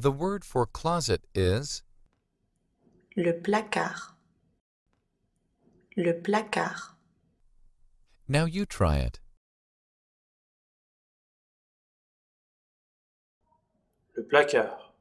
The word for closet is Le placard. Le placard. Now you try it. Le placard.